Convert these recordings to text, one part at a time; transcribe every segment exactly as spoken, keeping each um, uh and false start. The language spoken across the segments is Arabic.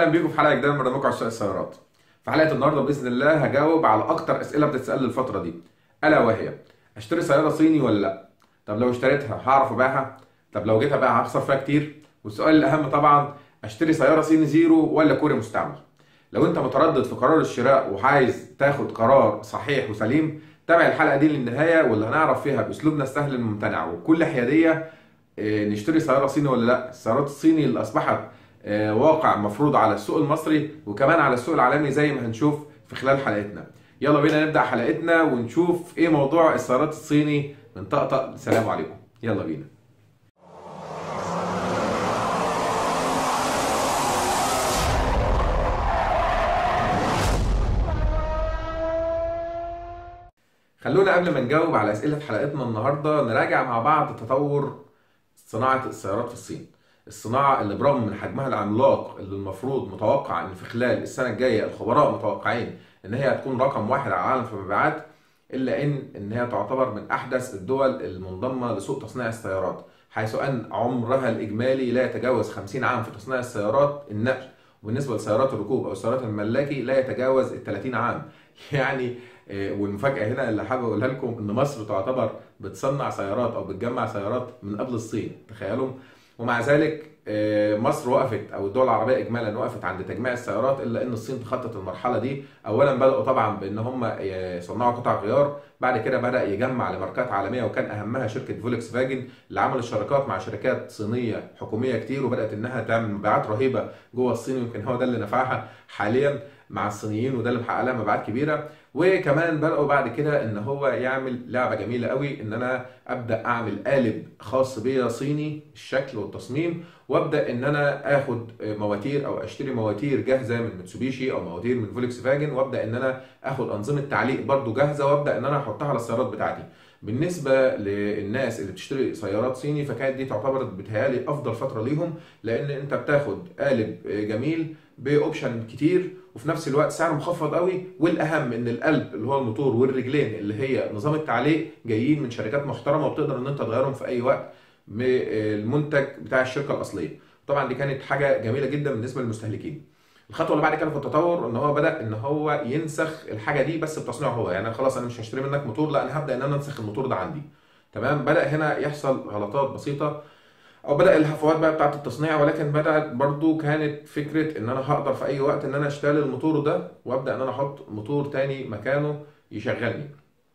اهلا بيكم في حلقه جديده من برنامج عشاق السيارات. في حلقه النهارده باذن الله هجاوب على اكتر اسئله بتتسال الفتره دي، الا وهي: اشتري سياره صيني ولا لا؟ طب لو اشتريتها هعرف ابيعها؟ طب لو جيت ابيعها هخسر فيها كتير؟ والسؤال الاهم طبعا: اشتري سياره صيني زيرو ولا كوري مستعمل؟ لو انت متردد في قرار الشراء وعايز تاخد قرار صحيح وسليم، تابع الحلقه دي للنهايه واللي هنعرف فيها باسلوبنا السهل الممتنع وبكل حياديه إيه، نشتري سياره صيني ولا لا. السيارات الصيني اللي اصبحت آه، واقع مفروض على السوق المصري وكمان على السوق العالمي زي ما هنشوف في خلال حلقتنا. يلا بينا نبدأ حلقتنا ونشوف ايه موضوع السيارات الصيني من طقطق. السلام عليكم، يلا بينا. خلونا قبل ما نجاوب على أسئلة حلقتنا النهاردة نراجع مع بعض تطور صناعة السيارات في الصين. الصناعة اللي برغم من حجمها العملاق اللي المفروض متوقع ان في خلال السنة الجاية الخبراء متوقعين ان هي هتكون رقم واحد على العالم في المبيعات، الا ان ان هي تعتبر من احدث الدول المنضمة لسوق تصنيع السيارات، حيث ان عمرها الاجمالي لا يتجاوز خمسين عام في تصنيع السيارات النقل، وبالنسبة لسيارات الركوب او السيارات الملاكي لا يتجاوز ال ثلاثين عام. يعني آه، والمفاجأة هنا اللي حابب اقولها لكم ان مصر تعتبر بتصنع سيارات او بتجمع سيارات من قبل الصين، تخيلوا. ومع ذلك آه، مصر وقفت او الدول العربيه اجمالا وقفت عند تجميع السيارات، الا ان الصين تخطت المرحله دي. اولا بداوا طبعا بان هم يصنعوا قطع غيار، بعد كده بدا يجمع لماركات عالميه وكان اهمها شركه فولكس فاجن اللي عملت شراكات مع شركات صينيه حكوميه كتير وبدات انها تعمل مبيعات رهيبه جوه الصين، ويمكن هو ده اللي نفعها حاليا مع الصينيين وده اللي محقق لها مبيعات كبيره. وكمان بداوا بعد كده ان هو يعمل لعبه جميله قوي، ان انا ابدا اعمل قالب خاص بيا صيني الشكل والتصميم، وابدا ان انا اخد مواتير او اشتري مواتير جاهزه من ميتسوبيشي او مواتير من فولكس فاجن، وابدا ان انا اخد انظمه تعليق برضو جاهزه وابدا ان انا احطها على السيارات بتاعتي. بالنسبه للناس اللي بتشتري سيارات صيني فكانت دي تعتبر بتهيالي افضل فتره ليهم، لان انت بتاخد قالب جميل باوبشن كتير وفي نفس الوقت سعره مخفض قوي، والاهم ان القلب اللي هو الموتور والرجلين اللي هي نظام التعليق جايين من شركات محترمه وبتقدر ان انت تغيرهم في اي وقت من المنتج بتاع الشركه الاصليه. طبعا دي كانت حاجه جميله جدا بالنسبه للمستهلكين. الخطوه اللي بعد كده في التطور ان هو بدا ان هو ينسخ الحاجه دي بس بتصنيعه هو، يعني خلاص انا مش هشتري منك موتور، لا انا هبدا ان انا انسخ الموتور ده عندي. تمام. بدا هنا يحصل غلطات بسيطه او بدا الهفوات بقى بتاعه التصنيع، ولكن بدات برضو كانت فكره ان انا هقدر في اي وقت ان انا اشتري الموتور ده وابدا ان انا احط موتور تاني مكانه يشغلني.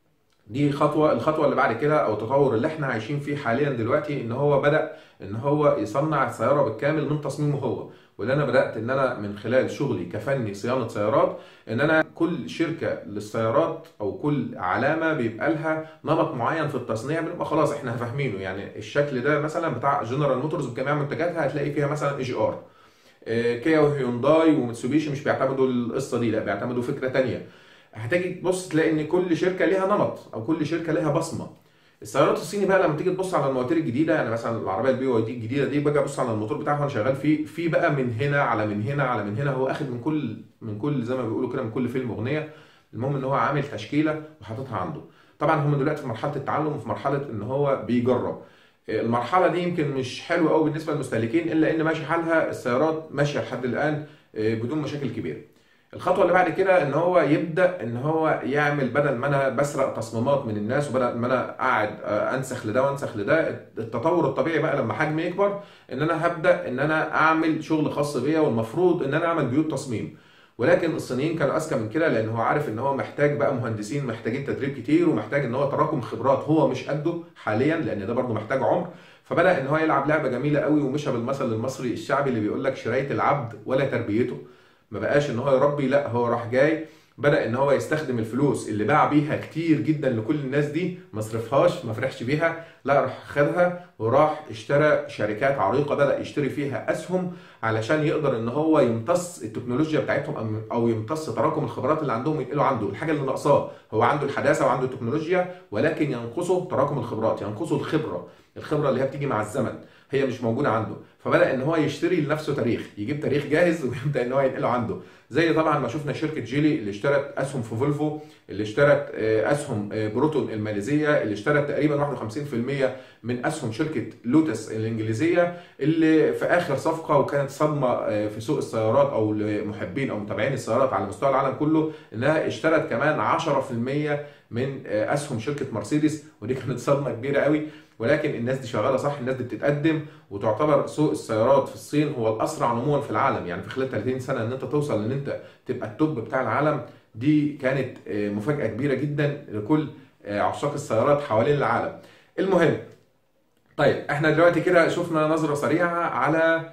دي خطوه. الخطوه اللي بعد كده او التطور اللي احنا عايشين فيه حاليا دلوقتي ان هو بدا ان هو يصنع السياره بالكامل من تصميمه هو، واللي انا بدات ان انا من خلال شغلي كفني صيانه سيارات ان انا كل شركه للسيارات او كل علامه بيبقى لها نمط معين في التصنيع، بنبقى خلاص احنا فاهمينه. يعني الشكل ده مثلا بتاع جنرال موتورز بجميع منتجاتها هتلاقي فيها مثلا اي جي ار. كيا وهيونداي ومتسوبيشي مش بيعتمدوا القصه دي، لا بيعتمدوا فكره تانيه. هتيجي تبص تلاقي ان كل شركه ليها نمط او كل شركه ليها بصمه. السيارات الصيني بقى لما تيجي تبص على المواتير الجديده، يعني مثلا العربيه البي واي دي الجديده دي، باجي ابص على الموتور بتاعها وانا شغال فيه، في بقى من هنا على من هنا على من هنا، هو اخد من كل من كل زي ما بيقولوا كده من كل فيلم اغنيه. المهم ان هو عامل تشكيله وحاططها عنده. طبعا هم دلوقتي في مرحله التعلم وفي مرحله ان هو بيجرب. المرحله دي يمكن مش حلوه قوي بالنسبه للمستهلكين، الا ان ماشي حالها السيارات ماشيه لحد الان بدون مشاكل كبيره. الخطوه اللي بعد كده ان هو يبدا ان هو يعمل، بدل ما انا بسرق تصميمات من الناس وبدل ما انا قاعد انسخ لده وانسخ لده، التطور الطبيعي بقى لما حجمي يكبر ان انا هبدا ان انا اعمل شغل خاص بيا، والمفروض ان انا اعمل بيوت تصميم. ولكن الصينيين كانوا اذكى من كده، لان هو عارف ان هو محتاج بقى مهندسين، محتاجين تدريب كتير، ومحتاج ان هو تراكم خبرات هو مش قده حاليا، لان ده برضه محتاج عمر. فبدا ان هو يلعب لعبه جميله قوي ومشى بالمثل المصري الشعبي اللي بيقول لك شرايه العبد ولا تربيته. ما بقاش ان هو يربي، لا هو راح جاي بدأ ان هو يستخدم الفلوس اللي باع بيها كتير جدا لكل الناس دي، ما صرفهاش ما فرحش بيها، لا راح خدها وراح اشترى شركات عريقة بدأ يشتري فيها اسهم علشان يقدر ان هو يمتص التكنولوجيا بتاعتهم او يمتص تراكم الخبرات اللي عندهم ينقلوا عنده الحاجة اللي ناقصاه. هو عنده الحداثة وعنده التكنولوجيا ولكن ينقصه تراكم الخبرات، ينقصه الخبرة الخبرة اللي هي بتيجي مع الزمن. هي مش موجوده عنده، فبدا ان هو يشتري لنفسه تاريخ، يجيب تاريخ جاهز ويبدا ان هو ينقله عنده. زي طبعا ما شفنا شركه جيلي اللي اشترت اسهم في فولفو، اللي اشترت آه، اسهم آه، بروتون الماليزيه، اللي اشترت تقريبا واحد وخمسين في المية من اسهم شركه لوتس الانجليزيه، اللي في اخر صفقه وكانت صدمه آه، في سوق السيارات او لمحبين او متابعين السيارات على مستوى العالم كله، انها اشترت كمان عشرة في المية من آه، اسهم شركه مرسيدس، ودي كانت صدمه كبيره قوي. ولكن الناس دي شغاله صح، الناس دي بتتقدم، وتعتبر سوق السيارات في الصين هو الاسرع نموا في العالم. يعني في خلال ثلاثين سنه ان انت توصل ان انت تبقى التوب بتاع العالم، دي كانت آه، مفاجاه كبيره جدا لكل آه، عشاق السيارات حوالين العالم. المهم، طيب احنا دلوقتي كده شفنا نظره سريعه على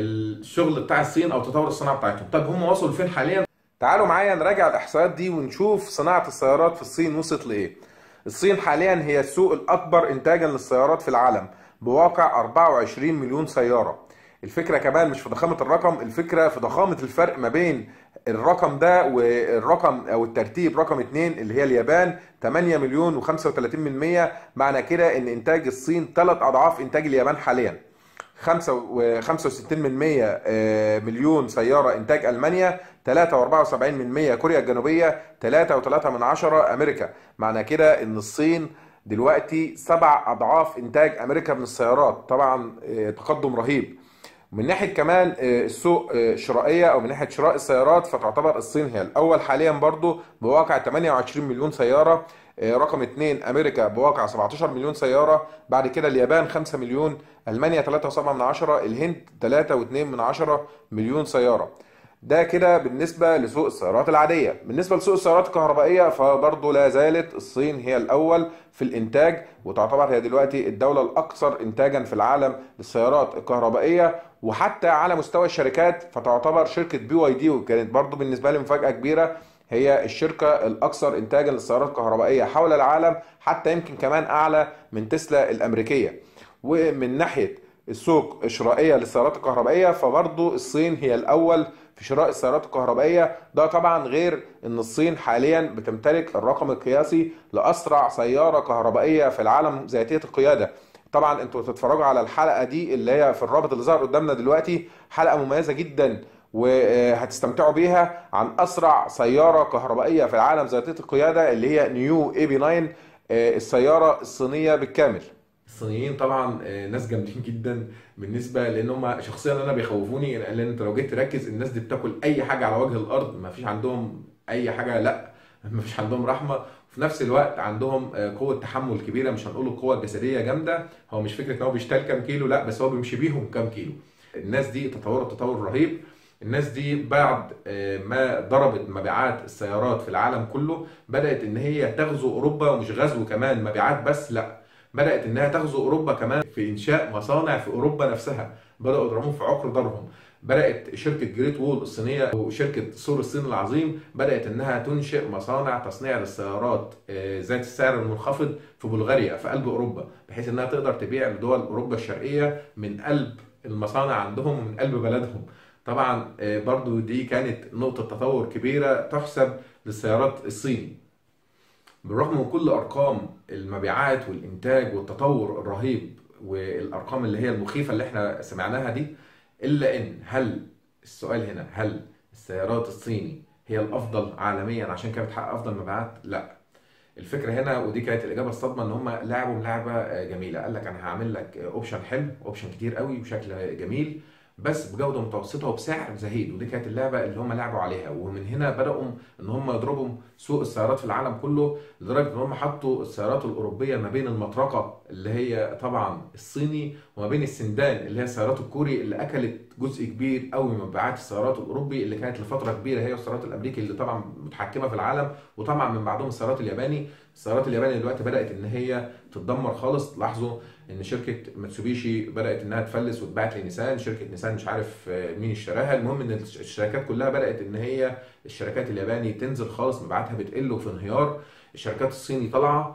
الشغل بتاع الصين او تطور الصناعه بتاعتهم. طب هم وصلوا فين حاليا؟ تعالوا معايا نراجع الاحصائيات دي ونشوف صناعه السيارات في الصين وصلت لايه. الصين حاليا هي السوق الاكبر انتاجا للسيارات في العالم بواقع أربعة وعشرين مليون سياره. الفكره كمان مش في ضخامه الرقم، الفكره في ضخامه الفرق ما بين الرقم ده والرقم او الترتيب رقم اتنين اللي هي اليابان ثمانية مليون وخمسة وثلاثين من مية. معنى كده ان انتاج الصين ثلاث اضعاف انتاج اليابان حاليا. خمسة وستين من مية مليون سيارة إنتاج ألمانيا، ثلاثة وأربعة وسبعين من مية كوريا الجنوبية، ثلاثة وثلاثة من عشرة أمريكا. معنى كده إن الصين دلوقتي سبع أضعاف إنتاج أمريكا من السيارات. طبعا تقدم رهيب. من ناحية كمان السوق الشرائية أو من ناحية شراء السيارات، فتعتبر الصين هي الأول حاليا برضو بواقع ثمانية وعشرين مليون سيارة. رقم اثنين أمريكا بواقع سبعتاشر مليون سيارة. بعد كده اليابان خمسة مليون، ألمانيا ثلاثة فاصلة سبعة من عشرة، الهند ثلاثة فاصلة اثنين من عشرة مليون سيارة. ده كده بالنسبة لسوق السيارات العادية. بالنسبة لسوق السيارات الكهربائية فبرضه لا زالت الصين هي الأول في الإنتاج، وتعتبر هي دلوقتي الدولة الأكثر إنتاجا في العالم للسيارات الكهربائية. وحتى على مستوى الشركات فتعتبر شركة بي واي دي، وكانت برضه بالنسبة لي مفاجأة كبيرة، هي الشركة الأكثر إنتاجا للسيارات الكهربائية حول العالم، حتى يمكن كمان أعلى من تسلا الأمريكية. ومن ناحية السوق الشرائية للسيارات الكهربائية فبرضه الصين هي الأول في شراء السيارات الكهربائية. ده طبعا غير ان الصين حاليا بتمتلك الرقم القياسي لأسرع سيارة كهربائية في العالم ذاتية القيادة. طبعا انتوا تتفرجوا على الحلقة دي اللي هي في الرابط اللي ظهر قدامنا دلوقتي، حلقة مميزة جدا وهتستمتعوا بيها، عن أسرع سيارة كهربائية في العالم ذاتية القيادة اللي هي نيو اي بي تسعة، السيارة الصينية بالكامل. الصينيين طبعا ناس جامدين جدا، بالنسبه لان هم شخصيا انا بيخوفوني، لان انت لو جيت تركز الناس دي بتاكل اي حاجه على وجه الارض، ما فيش عندهم اي حاجه، لا ما فيش عندهم رحمه، وفي نفس الوقت عندهم قوه تحمل كبيره. مش هنقول القوه الجسديه جامده، هو مش فكره ان هو بيشتغل كام كيلو، لا بس هو بيمشي بيهم كام كيلو. الناس دي تطورت تطور رهيب. الناس دي بعد ما ضربت مبيعات السيارات في العالم كله، بدات ان هي تغزو اوروبا، ومش غزو كمان مبيعات بس، لا بدأت إنها تغزو أوروبا كمان في إنشاء مصانع في أوروبا نفسها. بدأوا يضربون في عقر ضربهم. بدأت شركة جريت وول الصينية وشركة سور الصين العظيم بدأت إنها تنشئ مصانع تصنيع للسيارات ذات السعر المنخفض في بلغاريا في قلب أوروبا، بحيث إنها تقدر تبيع لدول أوروبا الشرقية من قلب المصانع عندهم ومن قلب بلدهم. طبعا برضو دي كانت نقطة تطور كبيرة تحسب للسيارات الصيني. بالرغم من كل ارقام المبيعات والانتاج والتطور الرهيب والارقام اللي هي المخيفه اللي احنا سمعناها دي، الا ان هل السؤال هنا، هل السيارات الصيني هي الافضل عالميا عشان كده بتحقق افضل مبيعات؟ لا. الفكره هنا، ودي كانت الاجابه الصادمه، ان هم لعبوا لعبه جميله. قال لك انا هعمل لك اوبشن حلو، اوبشن كتير قوي بشكل جميل، بس بجوده متوسطه وبسعر زهيد. ودي كانت اللعبه اللي هم لعبوا عليها، ومن هنا بداوا ان هم يضربوا سوق السيارات في العالم كله، لدرجه ان هم حطوا السيارات الاوروبيه ما بين المطرقه اللي هي طبعا الصيني وما بين السندان اللي هي السيارات الكوري، اللي اكلت جزء كبير قوي من مبيعات السيارات الاوروبي اللي كانت لفتره كبيره هي والسيارات الامريكي اللي طبعا متحكمه في العالم، وطبعا من بعدهم السيارات الياباني. السيارات الياباني دلوقتي بدات ان هي تتدمر خالص. لاحظوا ان شركه ماتسوبيشي بدات انها تفلس واتباعت لنيسان، شركه نيسان مش عارف مين اشتراها. المهم ان الشركات كلها بدات ان هي الشركات الياباني تنزل خالص، مبيعاتها بتقل وفي انهيار. الشركات الصيني طالعه،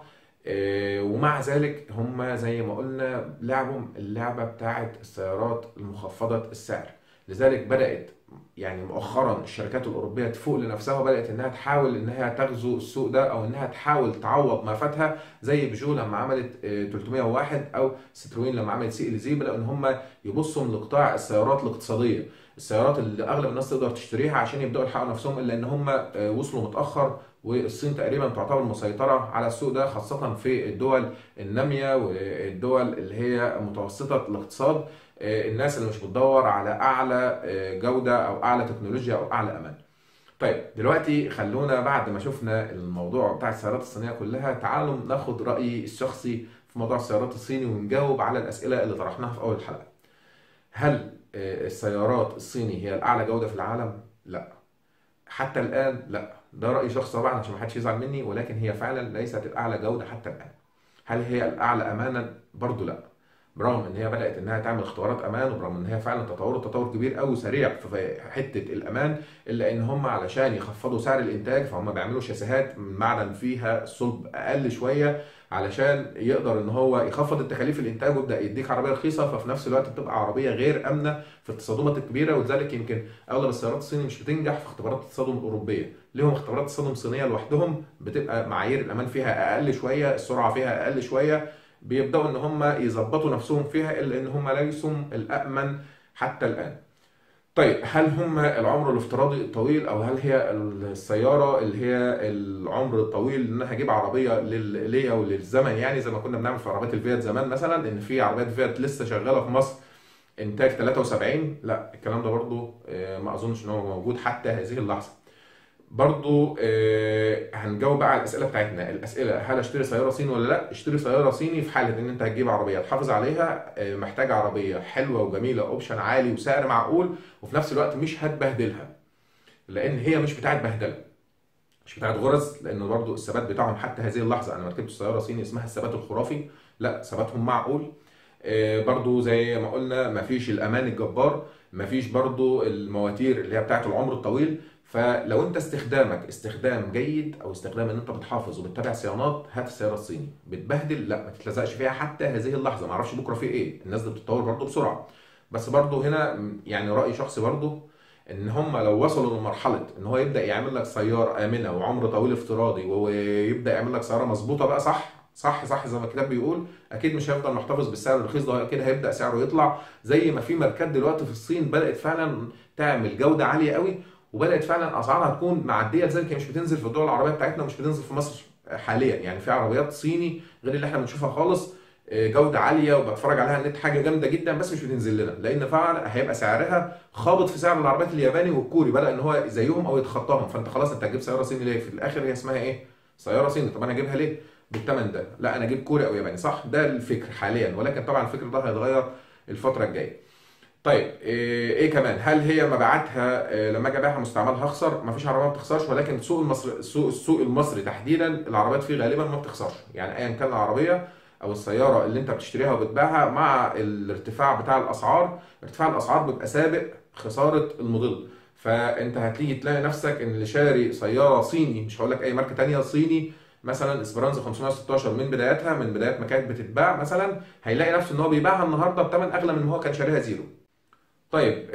ومع ذلك هم زي ما قلنا لعبوا اللعبه بتاعه السيارات المخفضه السعر. لذلك بدات يعني مؤخرا الشركات الاوروبيه تفوق لنفسها وبدات انها تحاول انها تغزو السوق ده، او انها تحاول تعوض ما فاتها، زي بيجو لما عملت آه، ثلاثمية وواحد، او ستروين لما عملت سي ال زي. بداوا ان هم يبصوا لقطاع السيارات الاقتصاديه، السيارات اللي اغلب الناس تقدر تشتريها عشان يبداوا يلحقوا نفسهم، الا ان هم آه، وصلوا متاخر. والصين تقريبا تعتبر مسيطره على السوق ده، خاصه في الدول الناميه والدول اللي هي متوسطه الاقتصاد، آه، الناس اللي مش بتدور على اعلى آه، جوده او اعلى تكنولوجيا او اعلى امان. طيب دلوقتي خلونا بعد ما شفنا الموضوع بتاع السيارات الصينيه كلها، تعالوا ناخد رايي الشخصي في موضوع السيارات الصيني ونجاوب على الاسئله اللي طرحناها في اول الحلقه. هل آه، السيارات الصيني هي الاعلى جوده في العالم؟ لا. حتى الان لا. ده راي شخصي طبعا عشان ما حدش يزعل مني، ولكن هي فعلا ليست الاعلى جوده حتى الان. هل هي الاعلى امانا؟ برضو لا. برغم ان هي بدات انها تعمل اختبارات امان، وبرغم ان هي فعلا تطور تطور كبير قوي سريع في حته الامان، الا ان هم علشان يخفضوا سعر الانتاج فهم بيعملوا شاسيهات من معدن فيها صلب اقل شويه، علشان يقدر ان هو يخفض التكاليف الانتاج ويبدا يديك عربيه رخيصه، ففي نفس الوقت بتبقى عربيه غير امنه في التصادمات الكبيره. ولذلك يمكن اغلب السيارات الصيني مش بتنجح في اختبارات التصادم الاوروبيه. ليهم اختبارات تصادم صينيه لوحدهم، بتبقى معايير الامان فيها اقل شويه، السرعه فيها اقل شويه، بيبداوا ان هم يظبطوا نفسهم فيها، الا ان هم ليسوا الامن حتى الان. طيب هل هم العمر الافتراضي الطويل، او هل هي السياره اللي هي العمر الطويل ان انا هجيب عربيه لل- ليا وللزمن، يعني زي ما كنا بنعمل في عربيات الفيات زمان مثلا، ان في عربيات فيات لسه شغاله في مصر انتاج ثلاثة وسبعين؟ لا، الكلام ده برضو آه، ما اظنش ان هو موجود حتى هذه اللحظه. برضو آه، هنجاوب بقى على الاسئله بتاعتنا. الاسئله: هل اشتري سياره صيني ولا لا؟ اشتري سياره صيني في حاله ان انت هتجيب عربيه تحافظ عليها، آه، محتاج عربيه حلوه وجميله، اوبشن عالي وسعر معقول، وفي نفس الوقت مش هتبهدلها، لان هي مش بتاعت بهدله، مش بتاعت غرز. لان برضو الثبات بتاعهم حتى هذه اللحظه، انا ما ركبتش سياره صيني اسمها الثبات الخرافي، لا، ثباتهم معقول. آه، برضو زي ما قلنا مفيش الامان الجبار، مفيش برضو المواتير اللي هي بتاعت العمر الطويل. فلو انت استخدامك استخدام جيد، او استخدام ان انت بتحافظ وبتتابع صيانات، هات السياره الصيني. بتبهدل؟ لا، ما تتلزقش فيها حتى هذه اللحظه، ما اعرفش بكره في ايه، الناس دي بتتطور برضو بسرعه. بس برضو هنا م، يعني راي شخصي برضو، ان هم لو وصلوا لمرحله ان هو يبدا يعمل لك سياره امنه وعمر طويل افتراضي، ويبدا يعمل لك سياره مظبوطه بقى، صح صح صح زي ما الكتاب بيقول، اكيد مش هيفضل محتفظ بالسعر الرخيص ده، اكيد هيبدا سعره يطلع. زي ما في ماركات دلوقتي في الصين بدات فعلا تعمل جوده عاليه قوي، وبدات فعلا اسعارها تكون معديه، لذلك هي مش بتنزل في الدول العربيه بتاعتنا ومش بتنزل في مصر حاليا. يعني في عربيات صيني غير اللي احنا بنشوفها خالص، آه، جوده عاليه وبتفرج عليها على النت، حاجه جامده جدا، بس مش بتنزل لنا، لان فعلا هيبقى سعرها خابط في سعر العربيات الياباني والكوري، بدا ان هو زيهم او يتخطاهم. فانت خلاص انت هتجيب سياره صيني ليه؟ في الاخر هي اسمها ايه؟ سياره صيني. طب انا اجيبها ليه بالثمن ده؟ لا، انا اجيب كوري او ياباني، صح؟ ده الفكر حاليا، ولكن طبعا الفكر ده هيتغير الفتره الجايه. طيب ايه إيه كمان؟ هل هي مبيعاتها آه، لما اجي ابيعها مستعمل هخسر؟ ما فيش عربيه ما بتخسرش، ولكن السوق المصري، السوق السوق المصري تحديدا، العربيات فيه غالبا ما بتخسرش. يعني ايا كان العربيه او السياره اللي انت بتشتريها وبتبيعها، مع الارتفاع بتاع الاسعار، ارتفاع الاسعار بيبقى سابق خساره الموديل. فانت هتيجي تلاقي نفسك ان اللي شاري سياره صيني، مش هقول لك اي ماركه تانيه، صيني مثلا اسبرانزا خمسمية وستاشر من بدايتها، من بدايه ما كانت بتتباع مثلا، هيلاقي نفسه ان هو بيبيعها النهارده بثمن اغلى من ما هو كان شاريها زيرو. طيب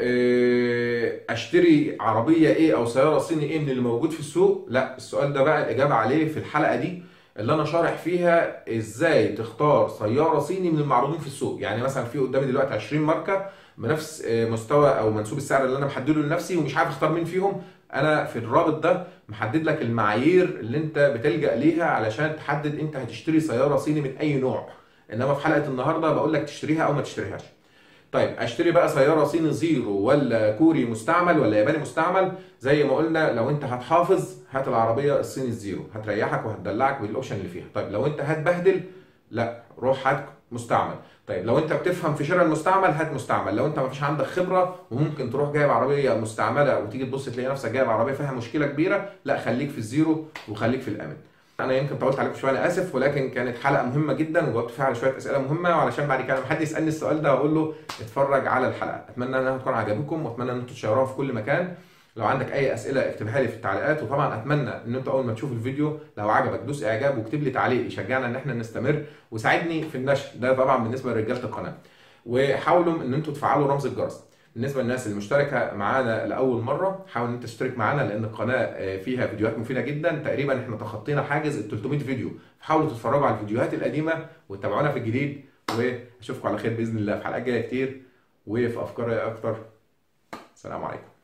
آه، اشتري عربيه ايه او سياره صيني ايه من اللي موجود في السوق؟ لا، السؤال ده بقى الاجابه عليه في الحلقه دي، اللي انا شارح فيها ازاي تختار سياره صيني من المعروضين في السوق. يعني مثلا في قدامي دلوقتي عشرين ماركه بنفس آه، مستوى او منسوب السعر اللي انا محدده لنفسي، ومش عارف اختار مين فيهم. انا في الرابط ده محدد لك المعايير اللي انت بتلجأ ليها علشان تحدد انت هتشتري سياره صيني من اي نوع. انما في حلقه النهارده بقول لك تشتريها او ما تشتريهاش. طيب اشتري بقى سياره صيني زيرو، ولا كوري مستعمل، ولا ياباني مستعمل؟ زي ما قلنا، لو انت هتحافظ هات العربيه الصيني الزيرو، هتريحك وهتدلعك بالاوبشن اللي فيها. طيب لو انت هتبهدل، لا، روح هات مستعمل. طيب لو انت بتفهم في شراء المستعمل، هات مستعمل. لو انت ما فيش عندك خبره وممكن تروح جايب عربيه مستعمله وتيجي تبص تلاقي نفسك جايب عربيه فيها مشكله كبيره، لا، خليك في الزيرو وخليك في الامن. انا يمكن طولت عليكم شويه، انا اسف، ولكن كانت حلقه مهمه جدا وجاوبت فيها على شويه اسئله مهمه، وعلشان بعد كده لما حد يسالني السؤال ده هقول له اتفرج على الحلقه. اتمنى انها تكون عجبتكم، واتمنى ان انتم تشيروها في كل مكان. لو عندك اي اسئله اكتبها لي في التعليقات، وطبعا اتمنى ان انت اول ما تشوف الفيديو لو عجبك دوس اعجاب واكتب لي تعليق يشجعنا ان احنا نستمر، وساعدني في النشر ده طبعا بالنسبه لرجاله القناه. وحاولوا ان انتم تفعلوا رمز الجرس. بالنسبه للناس اللي مشتركه معانا لاول مره، حاول ان انت تشترك معانا لان القناه آه، فيها فيديوهات مفيده جدا. تقريبا احنا تخطينا حاجز ال ثلاثمائة فيديو، فحاولوا تتفرجوا على الفيديوهات القديمه وتتابعونا في الجديد. واشوفكم على خير باذن الله في حلقات جايه كتير وفي افكار اكتر. السلام عليكم.